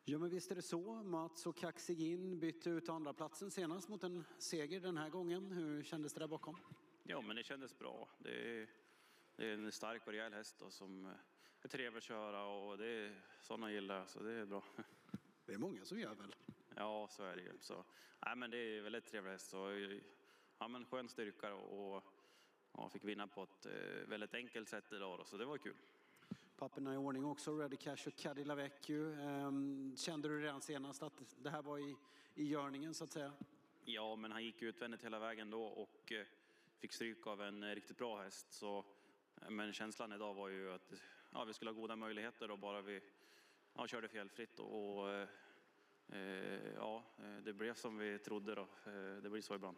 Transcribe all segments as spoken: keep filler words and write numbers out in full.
Ja, men visst är det så. Mats och Kaxigin bytte ut andra platsen senast mot en seger den här gången. Hur kändes det där bakom? Ja, men det kändes bra. Det är, det är en stark och rejäl häst då, som är trevlig att köra och det är sådana gillar, så det är bra. Det är många som gör väl? Ja, så är det ju. Så, nej, men det är väldigt trevlig häst. Så, ja, men skön styrka och ja, fick vinna på ett väldigt enkelt sätt idag då, så det var kul. Papperna i ordning också, Ready Cash och Cadillac Vecchio. Kände du redan senast att det här var i, i görningen så att säga? Ja, men han gick utvändigt hela vägen då och fick stryk av en riktigt bra häst. Så, men känslan idag var ju att ja, vi skulle ha goda möjligheter och bara vi ja, körde felfritt. Och, eh, ja, det blev som vi trodde då. Det blir så ibland.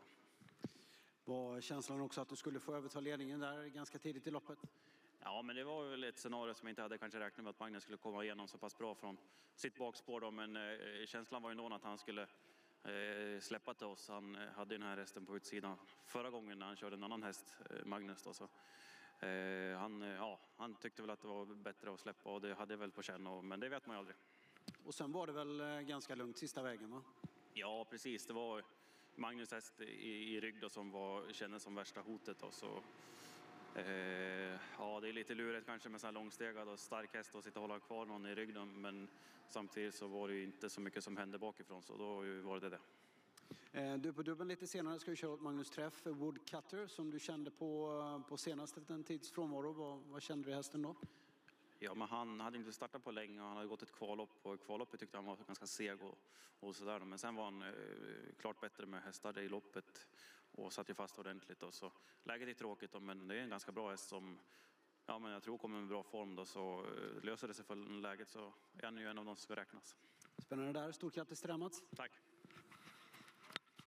Var känslan också att du skulle få överta ledningen där ganska tidigt i loppet? Ja, men det var väl ett scenario som jag inte hade kanske räknat med att Magnus skulle komma igenom så pass bra från sitt bakspår då. Men eh, känslan var ju ändå att han skulle eh, släppa till oss. Han eh, hade den här hästen på utsidan förra gången när han körde en annan häst, eh, Magnus då. Så, eh, han, ja, han tyckte väl att det var bättre att släppa och det hade väl på känn. Och, men det vet man ju aldrig. Och sen var det väl ganska lugnt sista vägen, va? Ja, precis. Det var Magnus häst i, i rygg då, som var, kändes som värsta hotet då. Så, Eh, ja, det är lite lurigt kanske med sån här långstegad och stark häst och sitta och hålla kvar någon i ryggen, men samtidigt så var det ju inte så mycket som hände bakifrån, så då var det det. Eh, du på dubben lite senare ska ju köra åt Magnus Träff, Woodcutter, som du kände på, på senast efter en tids frånvaro. Vad, vad kände du i hästen då? Ja, men han hade inte startat på länge och han hade gått ett kvallopp och kvalloppet tyckte han var ganska seg och, och sådär. Men sen var han eh, klart bättre med hästar i loppet och satt ju fast ordentligt. Och så. Läget är tråkigt då, men det är en ganska bra häst som ja, men jag tror kommer med en bra form då, så eh, löser det sig för läget så är han ju en av de som ska räknas. Spännande där. Stort grattis till Mats. Tack.